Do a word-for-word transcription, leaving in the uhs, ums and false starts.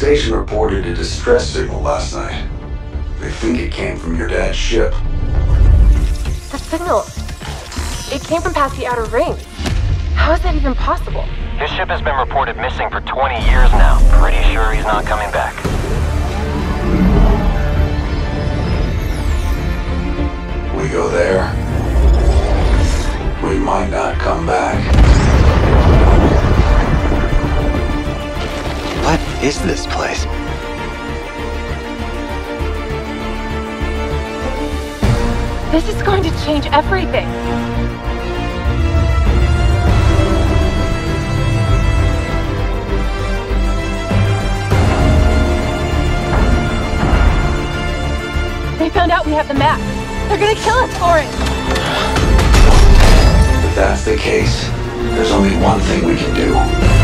station reported a distress signal last night. They think it came from your dad's ship. The signal... it came from past the outer ring. How is that even possible? His ship has been reported missing for twenty years now. Pretty sure he's not coming back. We go there, we might not come back. What is this place? This is going to change everything. They found out we have the map. They're gonna kill us for it! If that's the case, there's only one thing we can do.